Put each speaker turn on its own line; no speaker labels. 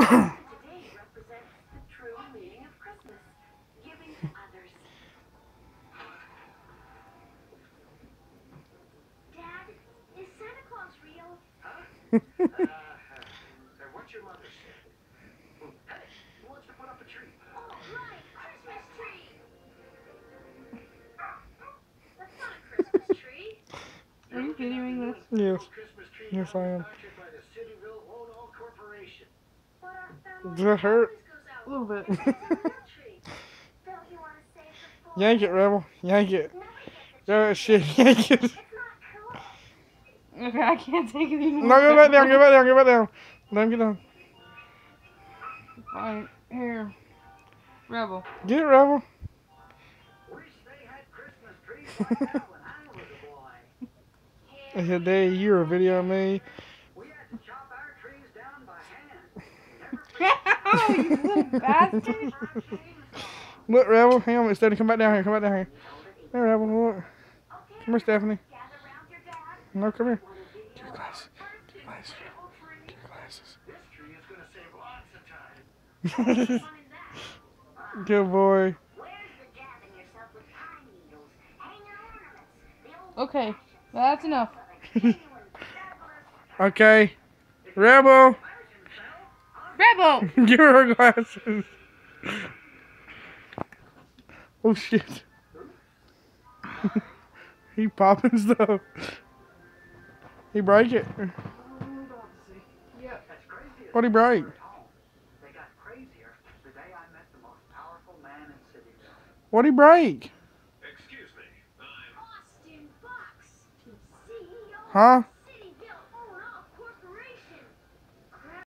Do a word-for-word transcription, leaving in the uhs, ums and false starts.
today represents the true meaning of Christmas, giving to others. Dad, is Santa Claus real?
Huh? uh, what's your mother say? Hey, who wants to put up a tree?
Oh, right, Christmas tree. That's not a Christmas tree.
Are you videoing this?
Yes. Yes, I am.
But our family
Does that hurt?
always goes out
A little bit.
and gets a real tree. Don't you want to save the full
Yank it, Rebel. Yank it.
Nobody gets a
Grab that
tree.
shit. Yank it.
It's not cool.
Okay, I can't take it anymore.
No, go back down. Go back down. Go back down. Let him get down.
Alright, here. Rebel.
Get it, Rebel.
Wish they had Christmas trees like that when I was a boy.
I said, Dave, you were videoing me.
We had to chop our trees down by hand.
Oh, you little bastard.
Look, Rebel. Hang on. Stephanie, come back down here. Come back down here. Hey, Rebel. Look. Come here, Stephanie.
Gather round your dad.
No, come here. Get your glasses. Get your glasses. Get your glasses.
This tree is going to save lots of time.
Good boy.
Where's the dabbing yourself with pine needles? Hang your ornaments. The old
Okay, that's enough.
Okay. Rebel.
Rebel!
Give her her glasses. Oh, shit. He popping stuff. He break it. What'd he break?
They got crazier the day I met the most powerful man in Cityville.
What'd he break?
Excuse me, I'm...
Austin Fox, C E O
Huh?